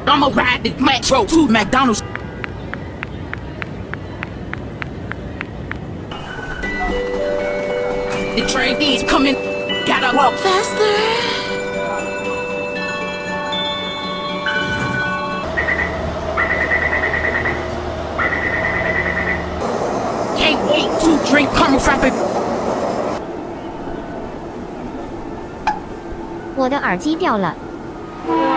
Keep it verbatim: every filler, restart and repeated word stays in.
I'ma ride the metro to McDonald's. The train is coming. Gotta walk faster. Can't wait to drink caramel frappe. 我的耳机掉了。